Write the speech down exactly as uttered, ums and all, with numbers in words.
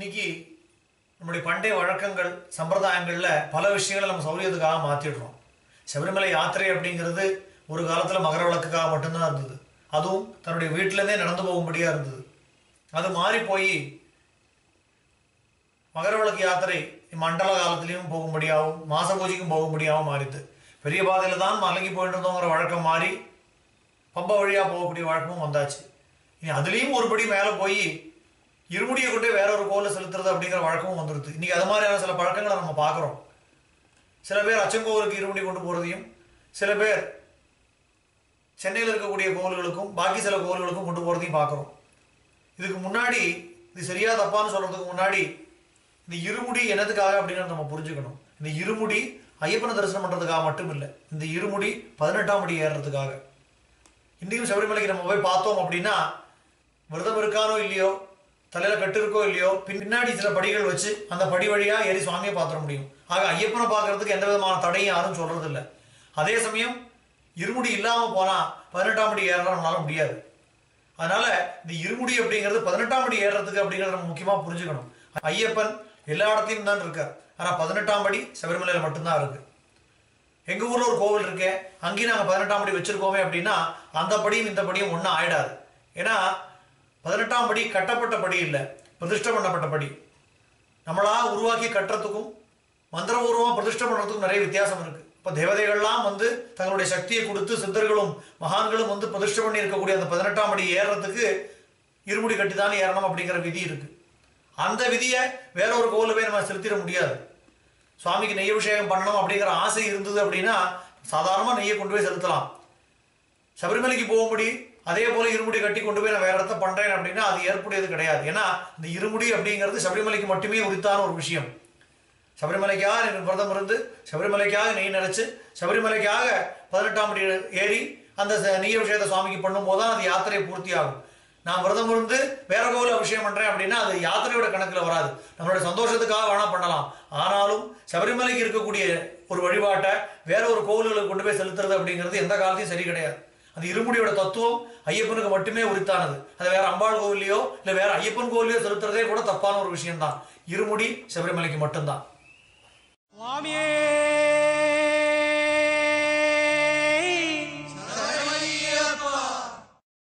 இன்னைக்கு நம்முடைய பண்டைய வழக்கங்கள் சம்பிரதாயங்கள்ல பல விஷயங்களை நம்ம சௌரியத்துக்காக மாத்திடுறோம். சபரிமலை யாத்திரை அப்படிங்கிறது ஒரு காலத்துல மகர விளக்குக்காக மட்டும்தான் இருந்தது. அதுவும் தன்னுடைய வீட்டிலேருந்தே நடந்து போகும்படியா இருந்தது. அது மாறி போய் மகர விளக்கு யாத்திரை மண்டல காலத்திலையும் போகும்படியாகவும் மாச பூஜைக்கும் போகும்படியாகவும் மாறிது. பெரிய பாதையில தான் மலங்கி போயிட்டு இருந்தோங்கிற வழக்கம் மாறி பம்பா வழியா போகக்கூடிய வழக்கமும் வந்தாச்சு. இனி அதுலேயும் ஒருபடி மேலே போய் இருமுடியை கொண்டே வேற ஒரு கோவில செலுத்துறது அப்படிங்கிற வழக்கமும் வந்துடுது. இன்னைக்கு அது மாதிரியான சில பழக்கங்களை நம்ம பார்க்குறோம். சில பேர் அச்சங்கோவிலுக்கு இருமுடி கொண்டு போகிறதையும், சில பேர் சென்னையில் இருக்கக்கூடிய கோவில்களுக்கும் பாக்கி சில கோவில்களுக்கும் கொண்டு போகிறதையும் பார்க்குறோம். இதுக்கு முன்னாடி இது சரியா தப்பான்னு சொல்றதுக்கு முன்னாடி இந்த இருமுடி என்னதுக்காக அப்படிங்கிறத நம்ம புரிஞ்சுக்கணும். இந்த இருமுடி ஐயப்பனை தரிசனம் பண்ணுறதுக்காக மட்டும் இல்லை. இந்த இருமுடி பதினெட்டாம் படி ஏறுறதுக்காக. இன்றைக்கும் சபரிமலைக்கு நம்ம போய் பார்த்தோம் அப்படின்னா விரதம் இருக்கானோ இல்லையோ, தலையில கட்டு இருக்கோ இல்லையோ, பின்னாடி சில படிகள் வச்சு அந்த படி வழியா ஏறி சுவாமியை பார்த்துட முடியும். ஆக ஐயப்பனை பார்க்கறதுக்கு எந்த விதமான தடையும் யாரும் சொல்றது இல்லை. அதே சமயம் இருமுடி இல்லாம போனா பதினெட்டாம் படி ஏறனால முடியாது. அதனால இந்த இருமுடி அப்படிங்கிறது பதினெட்டாம் படி ஏறுறதுக்கு அப்படிங்கிறத நம்ம முக்கியமா புரிஞ்சுக்கணும். ஐயப்பன் எல்லா இடத்துலையும் தான் இருக்கார். ஆனா பதினெட்டாம் படி சபரிமலையில மட்டும்தான் இருக்கு. எங்க ஊர்ல ஒரு கோவில் இருக்கு, அங்கேயும் நாங்க பதினெட்டாம் படி வச்சிருக்கோமே அப்படின்னா அந்த படியும் இந்த படியும் ஒன்றும் ஆயிடாது. ஏன்னா பதினெட்டாம் படி கட்டப்பட்ட படி இல்லை, பிரதிஷ்டை பண்ணப்பட்ட படி. நம்மளா உருவாக்கி கட்டுறதுக்கும் மந்திரபூர்வமாக பிரதிஷ்டை பண்ணுறதுக்கும் நிறைய வித்தியாசம் இருக்கு. இப்போ தேவதைகள்லாம் வந்து தங்களுடைய சக்தியை கொடுத்து சித்தர்களும் மகான்களும் வந்து பிரதிஷ்டை பண்ணி இருக்கக்கூடிய அந்த பதினெட்டாம் படி ஏறுறதுக்கு இருமுடி கட்டி தானே ஏறணும் அப்படிங்கிற விதி இருக்கு. அந்த விதியை வேற ஒரு கோவில போய் நம்ம செலுத்திட முடியாது. சுவாமிக்கு நெய் அபிஷேகம் பண்ணணும் அப்படிங்கிற ஆசை இருந்தது அப்படின்னா சாதாரணமாக நெய்யை கொண்டு போய் செலுத்தலாம். சபரிமலைக்கு போகும்படி அதே போல இருமுடி கட்டி கொண்டு போய் நான் வேற இடத்த பண்றேன் அப்படின்னா அது ஏற்புடையது கிடையாது. ஏன்னா இந்த இருமுடி அப்படிங்கிறது சபரிமலைக்கு மட்டுமே உரித்தான ஒரு விஷயம். சபரிமலைக்காக எனக்கு விரதம் இருந்து சபரிமலைக்காக நெய் நினைச்சு சபரிமலைக்காக பதினெட்டாம் படி ஏறி அந்த நெய் அபிஷேகத்தை சுவாமிக்கு பண்ணும் போதுதான் அது யாத்திரை பூர்த்தி ஆகும். நான் விரதம் இருந்து வேற கோவில் அபிஷேகம் பண்றேன் அப்படின்னா அது யாத்திரையோட கணக்குல வராது. நம்மளுடைய சந்தோஷத்துக்காக வேணா பண்ணலாம். ஆனாலும் சபரிமலைக்கு இருக்கக்கூடிய ஒரு வழிபாட்டை வேற ஒரு கோவில்களுக்கு கொண்டு போய் செலுத்துறது அப்படிங்கிறது எந்த காலத்தையும் சரி கிடையாது. அந்த இருமுடியோட தத்துவம் ஐயப்பனுக்கு மட்டுமே உரித்தானது. அது வேற அம்பாள் கோவிலையோ இல்லை வேற ஐயப்பன் கோவிலையோ செலுத்துறதே கூட தப்பான ஒரு விஷயம் தான். இருமுடி சபரிமலைக்கு மட்டும்தான்.